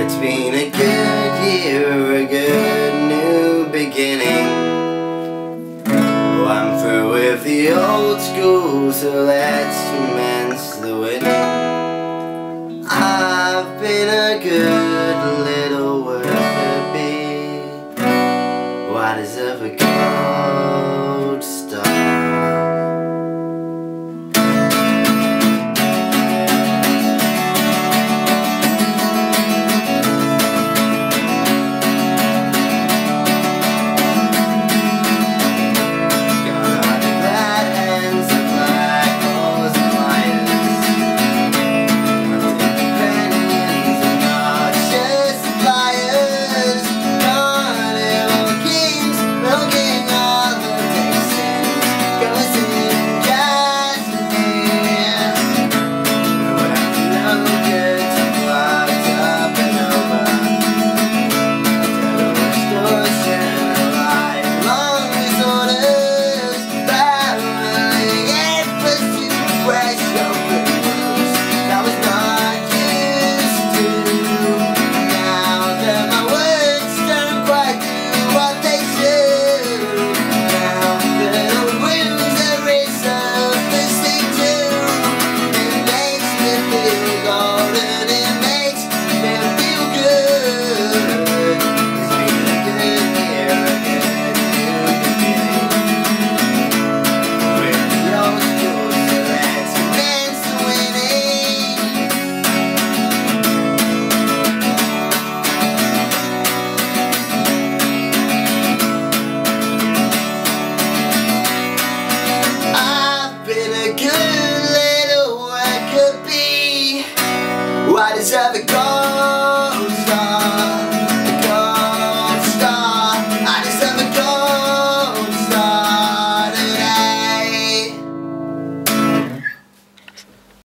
It's been a good year, a good new beginning. Oh, I'm through with the old school, so let's commence the winning. I've been a good little worker bee. Why deserve a gold star? Why deserve a gold?